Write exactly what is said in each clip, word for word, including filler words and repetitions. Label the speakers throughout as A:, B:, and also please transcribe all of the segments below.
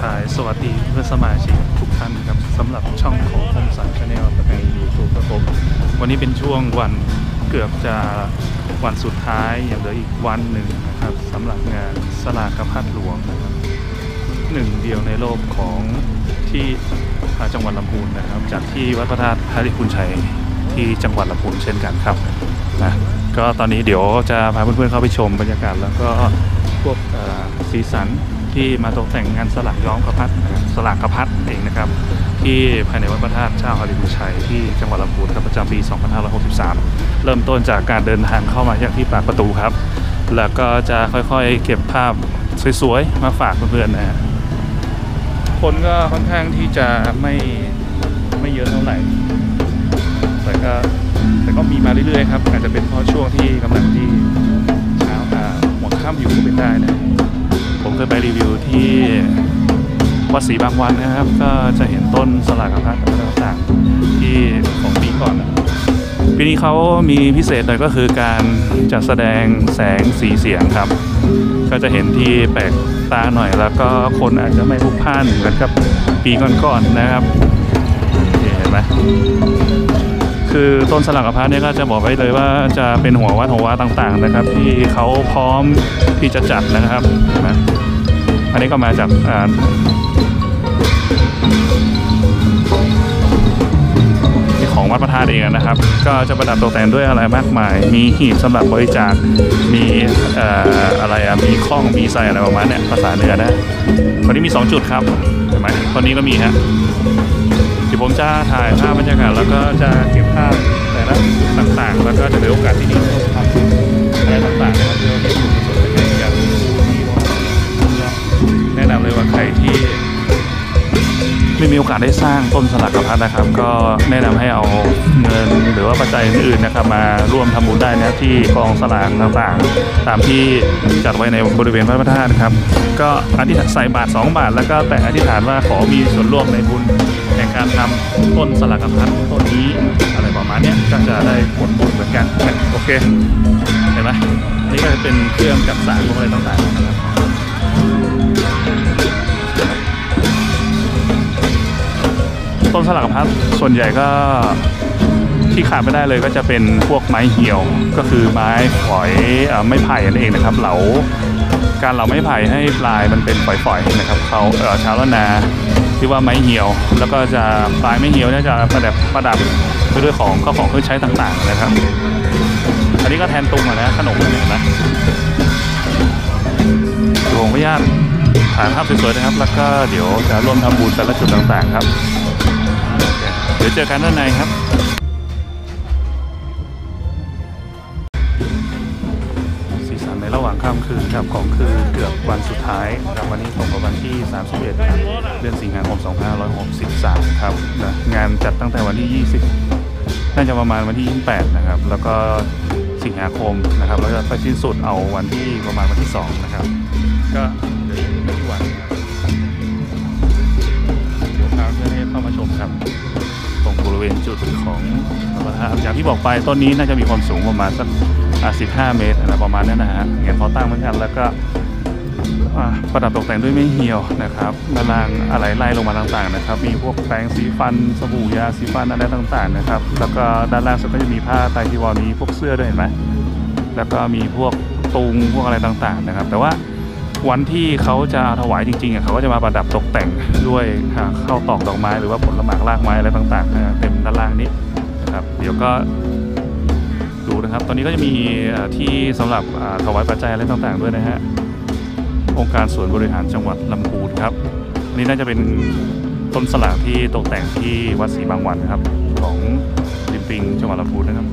A: ทายสวัสดีเพื่อนสมาชิกทุกท่านครับสำหรับช่องของคมสันชาแนลในยูทูบครับผมวันนี้เป็นช่วงวันเกือบจะวันสุดท้ายอย่างเหลืออีกวันหนึ่งนะครับสำหรับงานสลากพัดหลวงนะครับหนึ่งเดียวในโลกของที่จังหวัดลำพูนนะครับจากที่วัดพระธาตุฮาริพุนชัยที่จังหวัดลำพูนเช่นกันครับนะก็ตอนนี้เดี๋ยวจะพาเพื่อนๆเข้าไปชมบรรยากาศแล้วก็พวกสีสันที่มาตกแต่งงานสลากย้อมกระพัดสลากกระพัดเองนะครับที่ภายในวัดพระธาตุเจ้าฮาริพุนชัยที่จังหวัดลำพูนครับประจำปี สองพันห้าร้อยหกสิบสาม เริ่มต้นจากการเดินทางเข้ามาจากที่ปากประตูครับแล้วก็จะค่อยๆเก็บภาพสวยๆมาฝากเพื่อนๆนะฮะคนก็ค่อนข้างที่จะไม่ไม่เยอะเท่าไหร่แต่ก็แต่ก็มีมาเรื่อยๆครับอาจจะเป็นเพราะช่วงที่กำลังที่เช้าหัวค่ำอยู่ก็เป็นได้นะผมเคยไปรีวิวที่วัดศรีบางวันนะครับก็จะเห็นต้นสลากกระพัดต่างๆที่ของปีก่อนปีนี้เขามีพิเศษหน่อยก็คือการจัดแสดงแสงสีเสียงครับก็จะเห็นที่แปลกตาหน่อยแล้วก็คนอาจจะไม่พลุกพล่านเหมือนกับปีก่อนๆนะครับเห็นไหมคือต้นสลากกระพัดเนี่ยก็จะบอกไว้เลยว่าจะเป็นหัววัดหัววาต่างๆนะครับที่เขาพร้อมที่จะจัดนะครับนะอันนี้ก็มาจากของวัดพระธาตุเองนะครับก็จะประดับตกแต่งด้วยอะไรมากมายมีหีบสำหรับบริจาคมีเอ่ออะไรอะมีข้องมีใส่อะไรประมาณเนี้ยภาษาเหนือนะวันนี้มีสองจุดครับเห็นไหมตอนนี้ก็มีฮะที่ผมจะถ่ายภาพบรรยากาศแล้วก็จะเก็บภาพแต่ละต่างๆแล้วก็จะได้โอกาสที่ดีที่ทำอะไรต่างๆนะครับเพื่อให้คุณผู้ชมได้กันแนะนำเลยว่าใครที่ไม่มีโอกาสได้สร้างต้นสลากกระพัดนะครับก็แนะนำให้เอาเงินหรือว่าปัจจัยอื่นๆนะครับมาร่วมทำบุญได้นะที่กองสลากต่างๆตามที่จัดไว้ในบริเวณพระธาตุครับก็อธิษฐานใส่บาทสองบาทแล้วก็แต่อธิษฐานว่าขอมีส่วนร่วมในบุญแห่งการทำต้นสลากกระพัดต้นนี้อะไรประมาณนี้ก็จะได้ผลบุญเหมือนกันโอเคเห็นไหมนี่ก็จะเป็นเครื่องจักสานพวกอะไรต่างๆนะครับต้นสลากกระพัดส่วนใหญ่ก็ที่ขาดไม่ได้เลยก็จะเป็นพวกไม้เหี่ยวก็คือไม้ฝอยไม้ไผ่นั่นเองนะครับเหลาการเหลาไม้ไผ่ให้ปลายมันเป็นฝอยๆนะครับเขาชาวล้านนาที่ว่าไม้เหี่ยวแล้วก็จะปลายไม้เหี่ยวเนี่ยจะประดับประดับด้วยของก็ของเครื่องใช้ต่างๆนะครับอันนี้ก็แทนตุงนะขนมเนี่ยนะหลวงพ่อญาติถ่ายภาพสวยๆนะครับแล้วก็เดี๋ยวจะร่วมทำบุญแต่ละจุดต่างๆครับเดี๋ยวเจอกันด้านในครับสีสันในระหว่างค่ำคืนครับของคืนเกือบวันสุดท้ายครับวันนี้ตรงกับวันที่สามสิบเอ็ดเดือนสิงหาคมสองพันห้าร้อยหกสิบสามครับงานจัดตั้งแต่วันที่ยี่สิบน่าจะประมาณวันที่ยี่สิบแปดนะครับแล้วก็สิงหาคมนะครับแล้วก็ไปสิ้นสุดเอาวันที่ประมาณวันที่สองนะครับก็เดี๋ยวไม่กี่วันเดี๋ยวพาเพื่อนๆเข้ามาชมครับตรงบริเวณจุดของพระธาตุอย่างที่บอกไปต้นนี้น่าจะมีความสูงประมาณสักสิบห้าเมตรอะไรประมาณนั้นนะฮะเงี้ยพอตั้งเหมือนกันแล้วก็ประดับตกแต่งด้วยไม้เหี่ยวนะครับด้านล่างอะไรไล่ลงมาต่างๆนะครับมีพวกแปรงสีฟันสบู่ยาสีฟันอะไรต่างๆนะครับแล้วก็ด้านล่างสุดก็จะมีผ้าไตรจีวรมีพวกเสื้อด้วยเห็นไหมแล้วก็มีพวกตุงพวกอะไรต่างๆนะครับแต่ว่าวันที่เขาจะถวายจริงๆเขาก็จะมาประดับตกแต่งด้วยข้าวตอกดอกไม้หรือว่าผลหมากรากไม้อะไรต่างๆเต็มด้านล่างนี้นะครับเดี๋ยวก็ดูนะครับตอนนี้ก็จะมีที่สำหรับถวายปัจจัยอะไรต่างๆด้วยนะฮะองค์การส่วนบริหารจังหวัดลำพูนครับนี่น่าจะเป็นต้นสลากที่ตกแต่งที่วัดศรีบางวันนะครับของริมปิงจังหวัดลำพูนนะครับ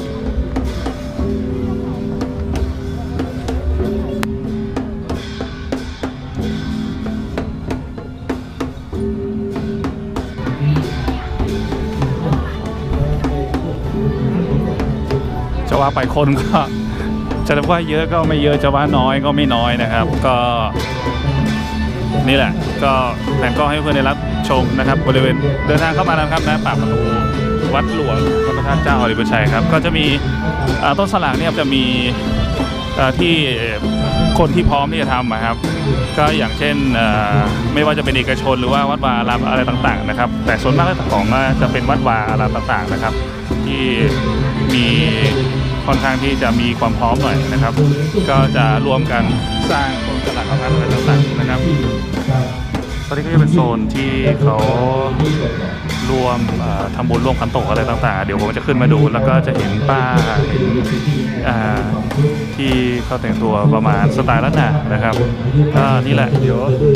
A: จะว่าไปคนก็จะว่าเยอะก็ไม่เยอะจะว่าน้อยก็ไม่น้อยนะครับก็นี่แหละก็แต่ก็ให้เพื่อนได้รับชมนะครับบริเวณเดินทางเข้ามานะครับนะปากประตูวัดหลวงพระธาตุเจ้าฮาริพุนชัยครับก็จะมีต้นสลากเนี่ยจะมีที่คนที่พร้อมที่จะทำนะครับก็อย่างเช่นไม่ว่าจะเป็นเอกชนหรือว่าวัดวาอารามอะไรต่างๆนะครับแต่ส่วนมากของจะเป็นวัดวาอารามต่างๆนะครับที่มีค่อนข้างที่จะมีความพร้อมหน่อยนะครับก็จะรวมกันสร้างต้นตลาดอะไรต่างๆนะครับตอนนี้ก็จะเป็นโซนที่เขารวมทำบุญร่วมขันโตกอะไรต่างๆเดี๋ยวผมจะขึ้นมาดูแล้วก็จะเห็นป้าเห็นที่เขาแต่งตัวประมาณสไตล์ล้านนานะครับก็นี่แหละเดี๋ยว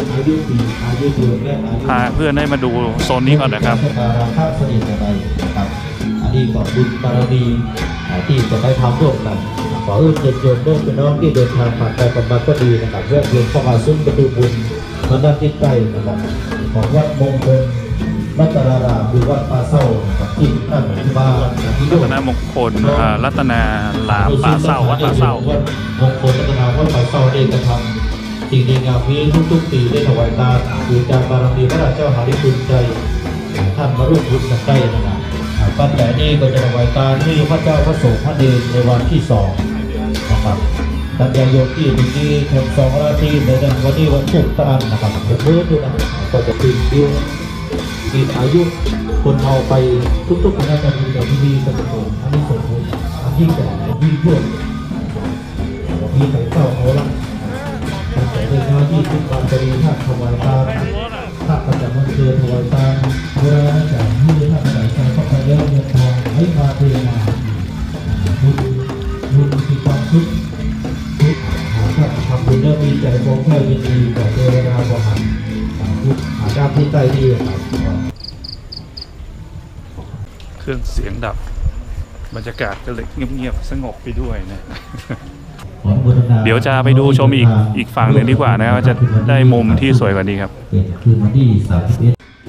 A: พาเพื่อนได้มาดูโซนนี้ก่อนนะครับ
B: อันนี้ก็บุญบารมีที่จะได้ทำร่วมกันขอเอื้อเชิญชวนพี่น้องที่เดินทางผ่านไปผ่านมาก็ดีนะครับเพื่อเดินเข้ามาซุ้มประตูบุญทางด้านทิศใต้นะครับของวัดมงคลรัตนารามหรือวัดป่าเศร้าที่นั่นที่บ้านที่รั
A: ตนามงคลรัตนาลามป่าเศร้าวัดป่าเศร้า
B: วัดมงคลรัตนาวัดป่าเศร้าได้กระทำสิ่งดีงามนี้ทุกๆปีได้ถวายทานบูชาบารมีพระราชเจ้าหาริพุนใจท่านมาร่วมบุญกันได้นะครับปัจจัยนี้ก็จะถวายทานให้พระเจ้าพระสงฆ์พระเดชในวันที่สองนะครับตั้งแต่โยมที่ถึงที่แข่งสองราตรีในวันที่วันศุกร์ตานนะครับผมเพื่อดูนะก็จะเป็นเดียวมีอายุคนเอาไปทุกๆคณะกรรมการที่มีสมบูรณ์อันนี้สมบูรณ์อันยิ่งใหญ่ยิ่งยวดมีใส่เต้าเขาละแต่ในหน้าที่ทุกการบริหารถวายทานถ้าประจำวันเกิดถวายทานเวลาจากที่ถ้าประจำวันเข้าไปแล้วเงินทองให้มาเทมาบุญบุญมีความสุขถ้าทำบุญแล้วมีใจคงแค่ยินดีกับเทวดาบริหารหาด้านที่ใต้ที่
A: เครื่องเสียงดับบรรยากาศก็เลยเงียบๆสงบไปด้วยนะเดี๋ยวจะไปดูชมอีกอีกฝั่งหนึ่งดีกว่านะว่าจะได้มุมที่สวยกว่านี้ครับ
B: คืนวันที่สามสิบเอ็ด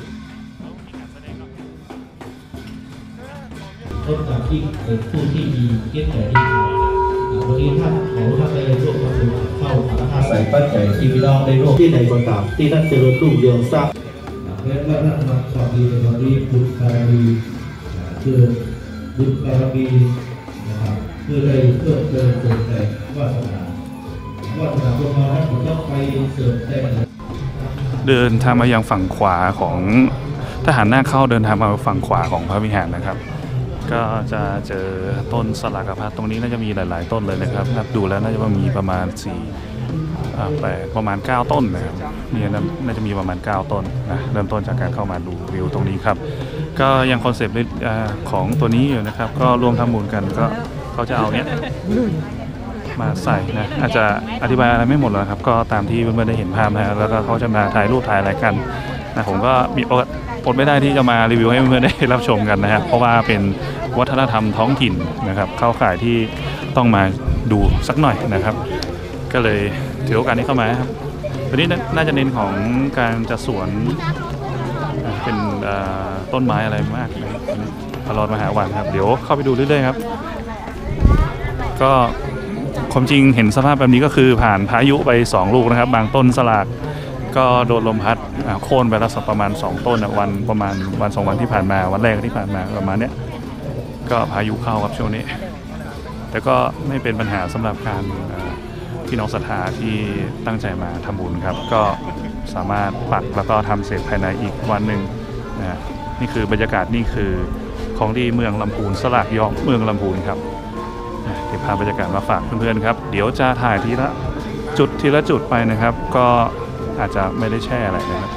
B: ต้นจากที่ผู้ที่มีเกียรติแต่ที่วันนี้ท่านขอท่านได้ร่วมกันเข้าอาศัยปัจจัยที่พี่น้องได้ร่วมที่ในก็ตามที่ท่านเจริญรุ่งเรืองสร้างและว่าท่านมาสอนดีในวันนี้บุญบารมีคือบุญบารมีนะครับเพื่อได้เพิ่มเติมเสริมแต่วาสนาวาสนาพวกเราท่านต้องไปเสริมแต่
A: เดินทางมายังฝั่งขวาของทหารหน้าเข้าเดินทางมาฝั่งขวาของพระวิหารนะครับก็จะเจอต้นสลากพัดตรงนี้น่าจะมีหลายๆต้นเลยนะครับนับดูแล้วน่าจะมีประมาณสี่แปดประมาณเก้าต้นนะครับนี่น่าจะมีประมาณเก้าต้นนะเริ่มต้นจากการเข้ามาดูวิวตรงนี้ครับก็ยังคอนเซปต์ของตัวนี้อยู่นะครับก็รวมทำบุญกันก็เขาจะเอาเนี้ยมาใส่นะอาจจะอธิบายอะไรไม่หมดแล้วครับก็ตามที่เพื่อนๆได้เห็นภาพนะแล้วก็เขาจะมาถ่ายรูปถ่ายอะไรกันนะผมก็มีอดไม่ได้ที่จะมารีวิวให้เพื่อนๆได้รับชมกันนะครับเพราะว่าเป็นวัฒนธรรมท้องถิ่นนะครับเข้าข่ายที่ต้องมาดูสักหน่อยนะครับก็เลยถือโอกาสนี้เข้ามาครับวันนี้น่าจะเน้นของการจัดสวนเป็นต้นไม้อะไรมากนะตลอดมหาวันครับเดี๋ยวเข้าไปดูเรื่อยๆครับก็ความจริงเห็นสภาพแบบนี้ก็คือผ่านพายุไปสองลูกนะครับบางต้นสลากก็โดนลมพัดโค่นไปแล้วสักประมาณสองต้นวันประมาณวันสองวันที่ผ่านมาวันแรกที่ผ่านมาประมาณเนี้ยก็พายุเข้าครับช่วงนี้แต่ก็ไม่เป็นปัญหาสำหรับการพี่น้องศรัทธาที่ตั้งใจมาทำบุญครับก็สามารถปักแล้วก็ทำเสร็จภายในอีกวันหนึ่งนะนี่คือบรรยากาศนี่คือของดีเมืองลำพูนสลากย้อมเมืองลำพูนครับเก็บภาพบรรยากาศมาฝากเพื่อนๆครับเดี๋ยวจะถ่ายทีละจุดทีละจุดไปนะครับก็อาจจะไม่ได้แช่อะไรนะครับ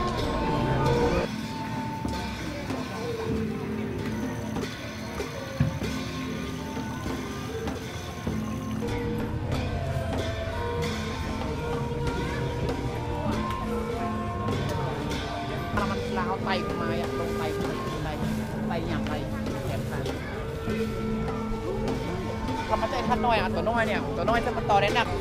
C: มันลาวไตขึ้นมาอ่ะลงไตไตไตไตอย่างไรแขนขาทำมาใจท่านน้อยอ่ะตัวน้อยเนี่ยตัวน้อยจะมาต่อได้หนัก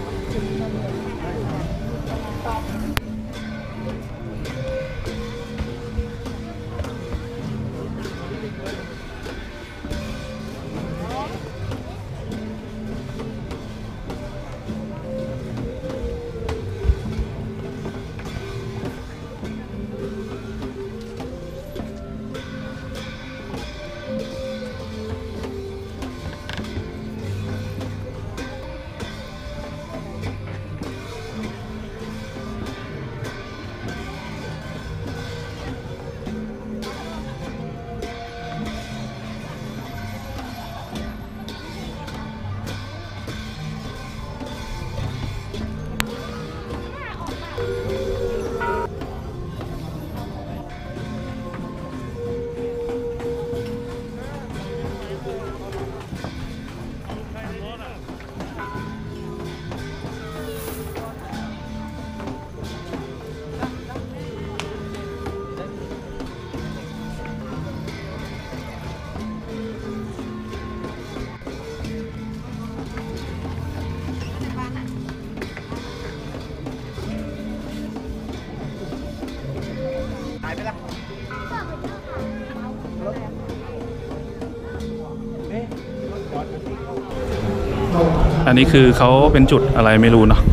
A: อันนี้คือเขาเป็นจุดอะไรไม่รู้เนาะ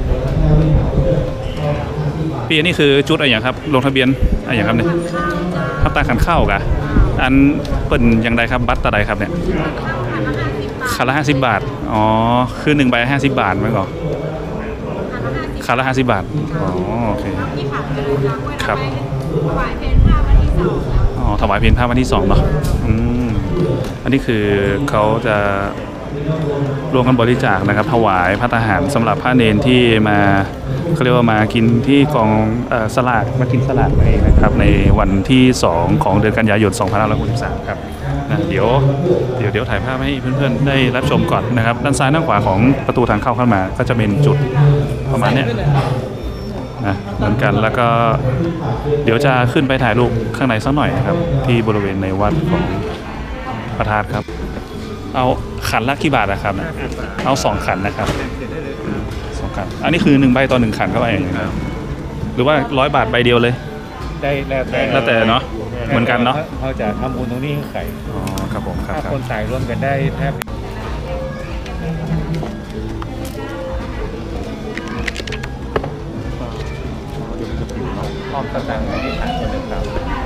A: พี่อันนี้คือจุดอะไรอย่างครับลงทะเบียนอะไรอย่างครับเนี่ยพัตตาขันเข้ากะอันเปิ่นอย่างใดครับบัตรตาใดครับเนี่ยคันละห้าสิบบาทอ๋อคือหนึ่งใบห้าสิบบาทไหมก่อนคันละห้าสิบบาทอ๋อโอเคครับอ๋อถวายเพลงพระวันที่สองเนาะอืมอันนี้คือเขาจะร่วมกันบริจาคนะครับถวายพระทหารสำหรับพระเนนที่มาเขาเรียกว่ามากินที่กองเอ่อสลากมากินสลากนั่นเองนะครับในวันที่สองของเดือนกันยายนสองพันห้าร้อยหกสิบสามครับนะเดี๋ยวเดี๋ยวเดี๋ยวถ่ายภาพให้เพื่อนๆได้รับชมก่อนนะครับด้านซ้ายด้านขวาของประตูทางเข้าเข้ามาก็จะเป็นจุดประมาณเนี้ยนะเหมือนกันแล้วก็เดี๋ยวจะขึ้นไปถ่ายรูปข้างในสักหน่อยนะครับที่บริเวณในวัดของพระธาตุครับเอาขันละกี่บาทนะครับนะเอาสองขันนะครับสองขันอันนี้คือหนึ่งใบต่อหนึ่งขันเข้าไปอย่างนี้ครับหรือว่าร้อยบาทใบเดียวเลย
D: ได้แล้วแต่
A: แล้วแต่เนาะเหมือนกันเนาะ
D: เขาจะทำบุญตรงนี้ให้ไข่
A: อ๋อครับผมครับ
D: ถ้า
A: ครับ
D: คนใส่ร่วมกันได้แทบพร้อมสตังค์ในที่ฐานคนหนึ่งครับ